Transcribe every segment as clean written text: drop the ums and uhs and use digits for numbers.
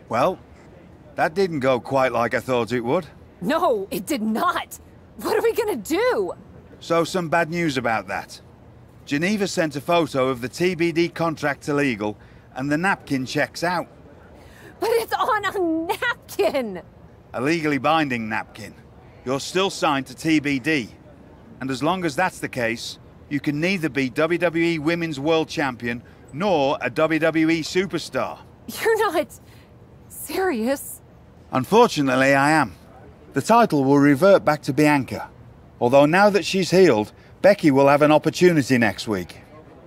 Well, that didn't go quite like I thought it would. No, it did not! What are we gonna do? So some bad news about that. Geneva sent a photo of the TBD contract illegal, and the napkin checks out. But it's on a napkin! A legally binding napkin. You're still signed to TBD. And as long as that's the case, you can neither be WWE Women's World Champion nor a WWE Superstar. You're not... serious? Unfortunately, I am. The title will revert back to Bianca. Although now that she's healed, Becky will have an opportunity next week.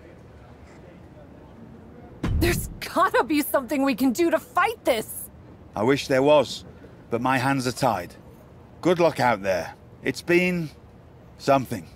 There's gotta be something we can do to fight this! I wish there was, but my hands are tied. Good luck out there. It's been... something.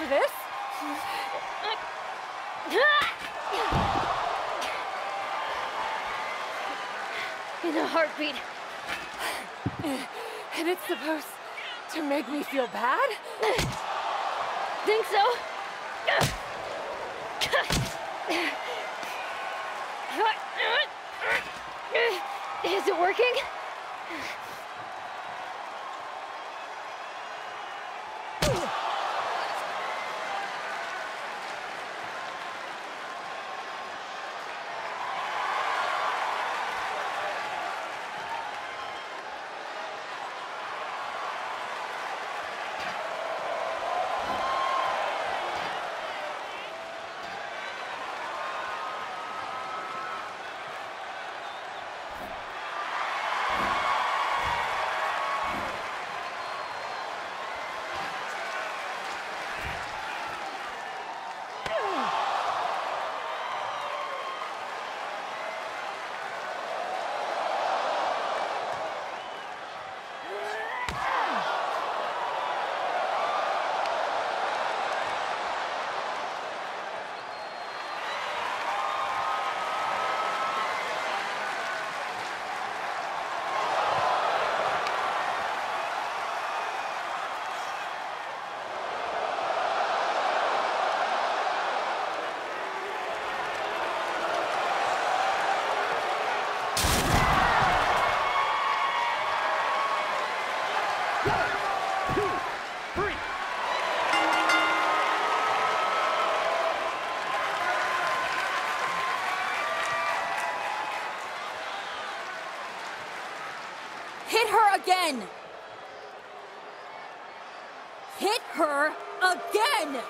this. In a heartbeat. And it's supposed to make me feel bad? Think so? Is it working? Hit her again! Hit her again!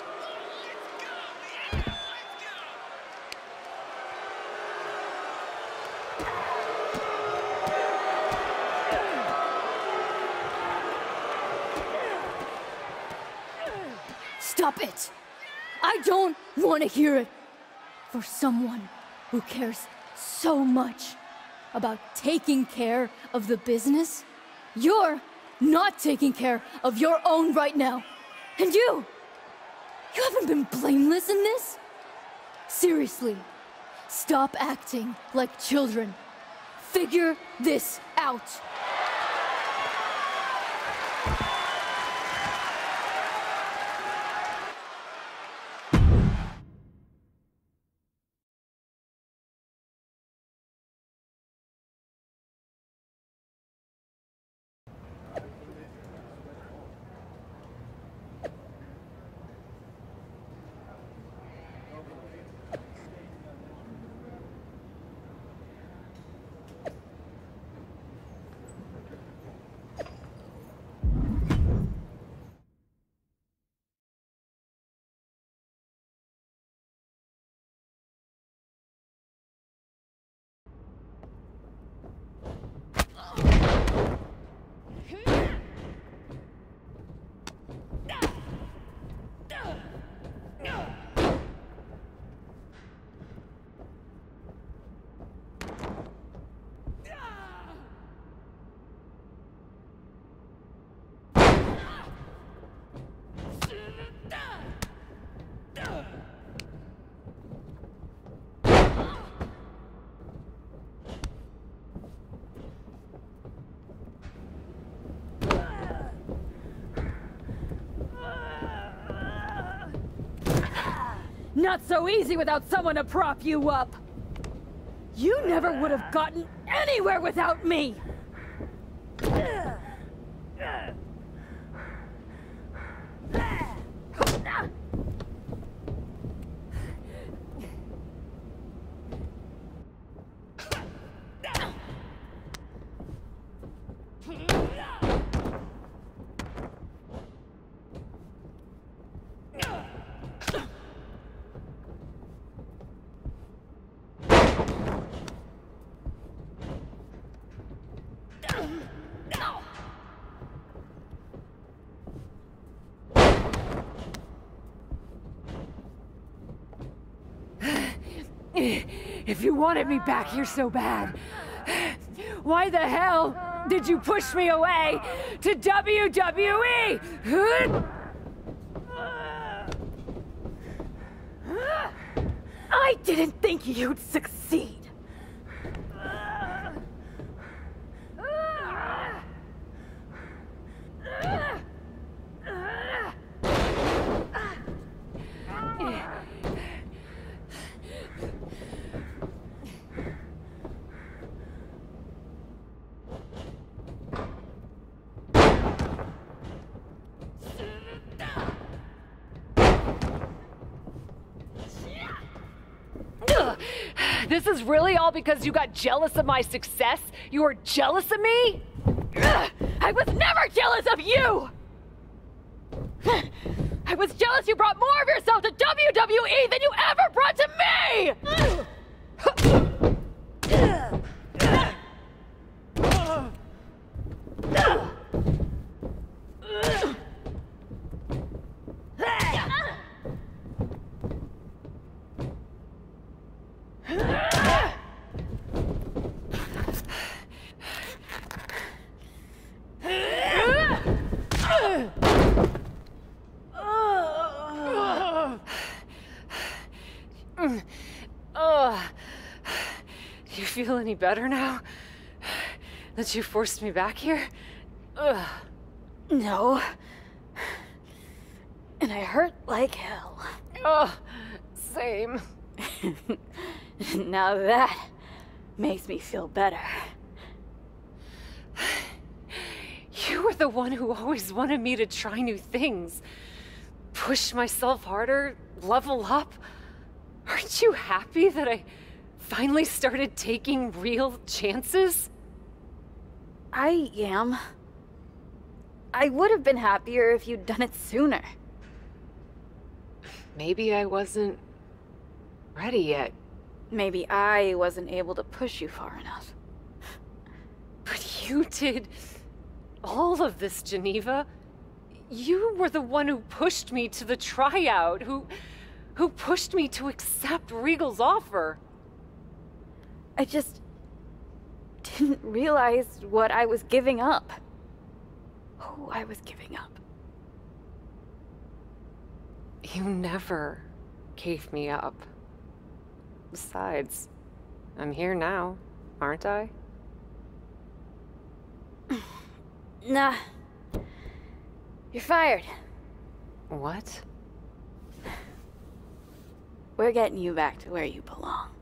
Stop it! I don't want to hear it. For someone who cares so much about taking care of the business, you're not taking care of your own right now. And you haven't been blameless in this? Seriously, stop acting like children. Figure this out. Not so easy without someone to prop you up. You never would have gotten anywhere without me. If you wanted me back here so bad, why the hell did you push me away to WWE? I didn't think you'd succeed. This is really all because you got jealous of my success? You were jealous of me? I was never jealous of you! I was jealous you brought more of yourself to WWE than you ever brought to me! Do you feel any better now? That you forced me back here? Ugh. No. And I hurt like hell. Ugh, same. Now that makes me feel better. You were the one who always wanted me to try new things. Push myself harder, level up. Aren't you happy that I finally started taking real chances? I am. I would have been happier if you'd done it sooner. Maybe I wasn't ready yet. Maybe I wasn't able to push you far enough. But you did all of this, Geneva. You were the one who pushed me to the tryout, who pushed me to accept Regal's offer. I just didn't realize what I was giving up. Who I was giving up. You never gave me up. Besides, I'm here now, aren't I? Nah. You're fired. What? We're getting you back to where you belong.